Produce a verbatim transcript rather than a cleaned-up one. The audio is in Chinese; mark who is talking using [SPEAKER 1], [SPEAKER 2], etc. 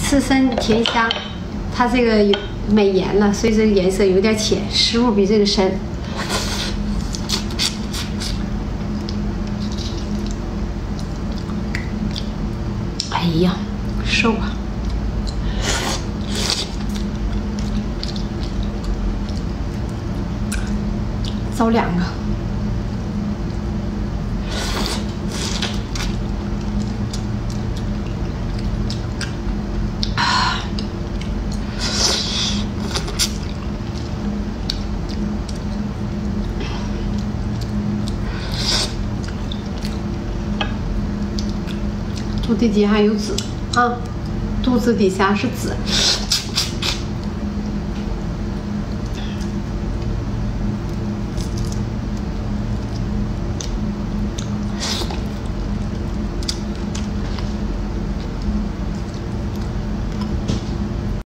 [SPEAKER 1] 刺身甜香，它这个有美颜了，所以这个颜色有点浅，食物比这个深。哎呀，瘦啊！找两个。肚子底下有籽啊，肚子底下是籽。